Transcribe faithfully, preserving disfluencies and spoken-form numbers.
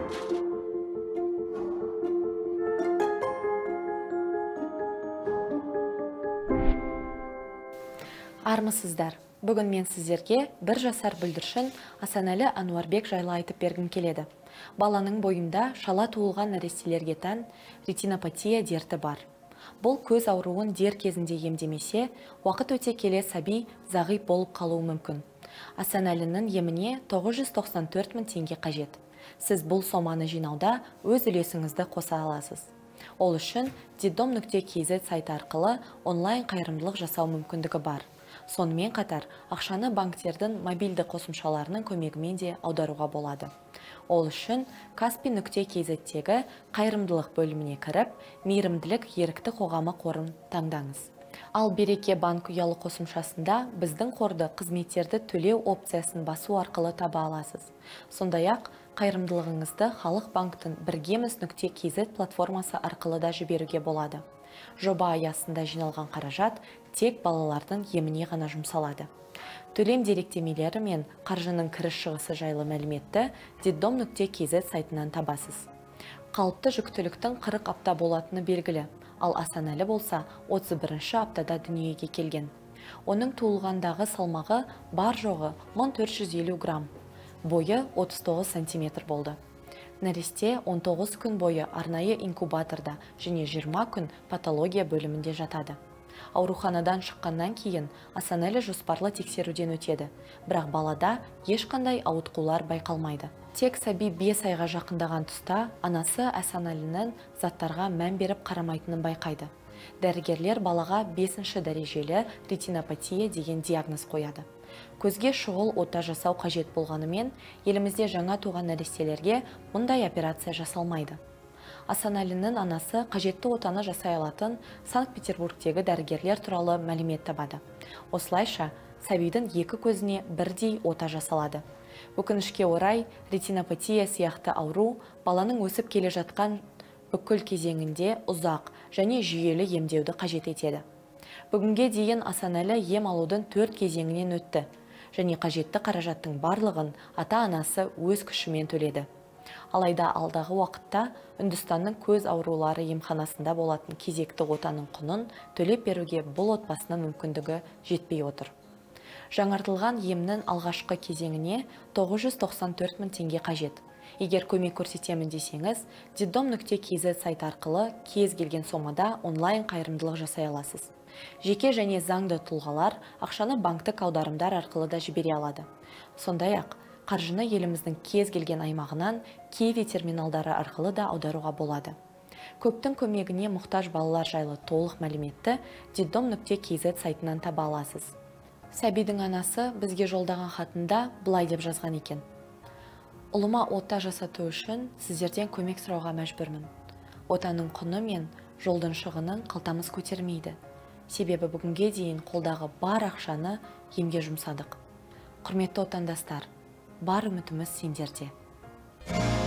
Армысыздар. Бүгін мен сіздерге бір жасар бүлдіршін Асанәлі Ануарбек жайлы айтып бергім келеді. Баланың бойында шала туылған нәрестелерге тән ретинопатия дерті бар. Бұл көз ауруын дер кезінде емдемесе, уақыт өте келе сәби зағип болып қалуы мүмкін. Асанәлінің еміне тоғыз жүз тоқсан төрт мың теңге қажет. Сіз бұл соманы жинауда өз үлесіңізді қоса аласыз. Ол үшін детдом нүкте кз сайты арқылы онлайн қайырымдылық жасау мүмкіндігі бар. Сонымен қатар, ақшаны банктердің мобильді қосымшаларының көмегімен де аударуға болады. Ол үшін каспи нүкте кз-тегі қайырымдылық бөліміне кіріп, мейірімділік ерікті қоғамы қорын таңдаңыз. Ал Береке банк ұялы қосымшасында біздің қорды қызметтерді төлеу опциясын басу арқылы таба аласыз. Сондай-ақ, қайырымдылығыңызды Халық банктың біргеміз нүкте кз платформасы арқылы да жіберуге болады. Жоба аясында жиналған қаражат тек балалардың еміне ғана жұмсалады. Төлем деректемелері мен қаржының кіріс шығысы жайлы мәліметті детдом нүкте кз сайтынан табасыз. Қалыпты жүктіліктің қырық апта болатыны белгілі, ал Асанәлі болса отыз бірінші аптада дүниеге келген. Оның туылғандағы салмағы бар жоғы мың төрт жүз елу грамм, бойы отыз тоғыз сантиметр болды. Нәресте он тоғыз күн бойы арнайы инкубаторда және жиырма күн патология бөлімінде жатады. Ауруханадан шыққаннан кейін Асанәлі жоспарлы тексеруден өтеді, бірақ балада ешқандай ауытқулар байқалмайды. Тек сәби бес айға жақындаған тұста анасы Асанәлінің заттарға мән беріп қарамайтынын байқайды. Дәрігерлер балаға бесінші дәрежелі ретинопатия деген диагноз қояды. Көзге шұғыл ота жасау қажет болғанымен, елімізде жаңа туған нәрестелерге мұндай операция жасалмайды. Асанәлінің анасы қажетті отаны жасай алатын Санкт-Петербургтегі дәрігерлер туралы мәлімет табады. Осылайша, сәбидің екі көзіне бірдей ота жасалады. Өкінішке орай, ретинопатия сияқты ауру баланың өсіп келе жатқан бүкіл кезеңінде ұзақ және жүйелі емдеуді қажет етеді. Бүгінге дейін Асанәлі ем алудың төрт кезеңінен өтті, және қажетті қаражаттың барлығын ата-анасы өз күшімен төледі. Алайда алдағы уақытта Үндістанның көз аурулары емханасында болатын кезекті отаның құнын төлеп беруге бұл отбасының мүмкіндігі жетпей отыр. Жаңартылған емнің алғашқы кезеңіне тоғыз жүз тоқсан төрт мың теңге қажет. Егер көмек көрсетемін десеңіз, детдом нүкте кз сайт арқылы кез келген сомада онлайн қайырымдылық жасай аласыз. Жеке және заңды тұлғалар ақшаны банктік аударымдар арқылы да жібере алады. Сондай-ақ, қаржыны еліміздің кез келген аймағынан Киви терминалдары арқылы да аударуға болады. Көптің көмегіне мұқтаж балалар жайлы толық мәліметті детдом нүкте кз сайтынан таба аласыз. Сәбидің анасы бізге жолдаған хатында былай деп жазған екен: ұлыма ота жасату үшін сіздерден көмек сұрауға мәжбүрмін. Отаның құны мен жолдың шығынын қалтамыз көтермейді. Себебі бүгінге дейін қолдағы бар ақшаны емге жұмсадық. Құрметті отандастар, бар үмітіміз сендерде.